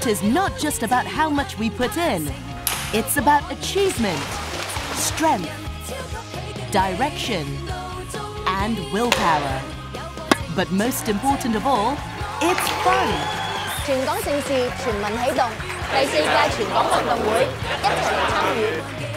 Sport is not just about how much we put in. It's about achievement, strength, direction, and willpower. But most important of all, it's fun. 全港盛事全民起動，第四屆全港運動會，一齊嚟參與。